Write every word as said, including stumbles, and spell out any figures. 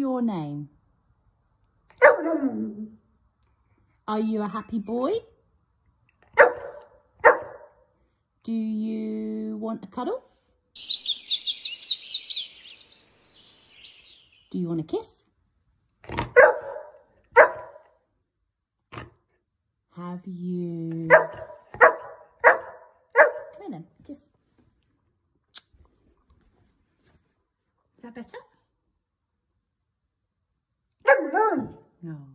your name? Are you a happy boy? Do you want a cuddle? Do you want a kiss? Have you... Come in then, kiss. Is that better? No.